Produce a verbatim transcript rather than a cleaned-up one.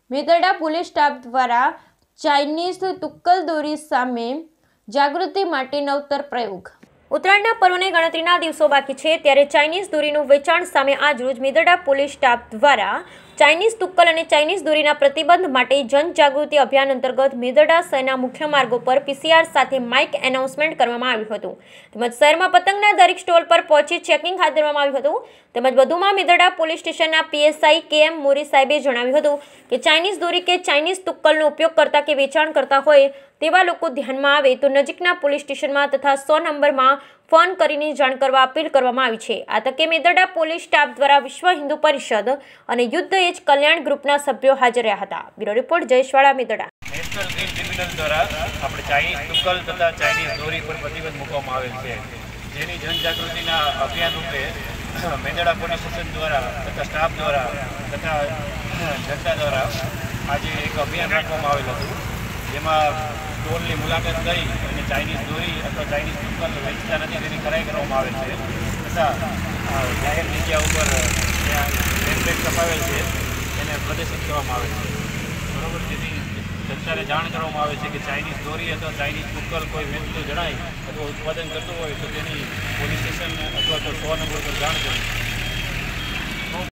Mendarda police staff દ્વારા Chinese તુક્કલ દોરી સામે જાગૃતિ માટે નવતર પ્રયોગ। ઉત્તરાયણના પર્વને ગણતરીના દિવસો બાકી છે ત્યારે ચાઇનીઝ દોરીનું વેચાણ સામે આજરોજ મેદરડા પોલીસ સ્ટાફ દ્વારા ચાઇનીઝ તુક્કલ અને ચાઇનીઝ દોરીના પ્રતિબંધ માટે જનજાગૃતિ અભિયાન અંતર્ગત મેદરડા શહેરના મુખ્ય માર્ગો પર પીસીઆર સાથે માઇક એનાઉન્સમેન્ટ કરવામાં આવ્યું હતું તેમજ શહેરમાં પતંગના દરેક સ્ટોલ પર પહોંચી ચેકિંગ હાથ ધરવામાં આવ્યું હતું તેમજ વધુમાં મેદરડા પોલીસ સ્ટેશનના પીએસઆઈ કે એમ મોરી સાહેબે જણાવ્યું હતું કે ચાઇનીઝ દોરી કે ચાઇનીઝ તુક્કલનો ઉપયોગ કરતા કે વેચાણ કરતા હોય તેવા લોકો ધ્યાનમાં આવે તો નજીકના પોલીસ સ્ટેશનમાં તથા સો નંબરમાં ફોન કરીને જાણ કરવા અપીલ કરવામાં આવી છે। આ તકે મેદરડા પોલીસ સ્ટાફ દ્વારા વિશ્વ હિન્દુ પરિષદ અને યુદ્ધ એજ કલ્યાણ ગ્રુપના સભ્યો હાજર રહ્યા હતા। બ્યુરો રિપોર્ટ જયશ્વાળા મેદરડા। નેશનલ ગ્રીન ટ્રિબ્યુનલ દ્વારા આપણે ચાઇનીઝ તુક્કલ તથા ચાઇનીઝ દોરી પર પ્રતિબંધ મૂકવામાં આવેલ છે, જેની જનજાગૃતિના અભિયાન રૂપે મેદરડા પોલીસ સ્ટેશન દ્વારા તથા સ્ટાફ દ્વારા તથા જનતા દ્વારા આજે એક અભિયાન રાખવામાં આવેલ હતું, જેમાં સ્ટોલની મુલાકાત લઈ અને ચાઇનીઝ દોરી અથવા ચાઇનીઝ તુક્કલ વેચતા નથી તેની ખરાઈ કરવામાં આવે છે તથા જાહેર જગ્યા ઉપર જ્યાં નેમપ્લેટ છપાવેલ છે એને પ્રદર્શિત કરવામાં આવે છે, બરાબર। જેથી જનતાને જાણ કરવામાં આવે છે કે ચાઇનીઝ દોરી અથવા ચાઇનીઝ તુક્કલ કોઈ વેચતું જણાય અથવા ઉત્પાદન કરતું હોય તો તેની પોલીસ સ્ટેશન અથવા તો સો નંબર પર જાણ કરવી।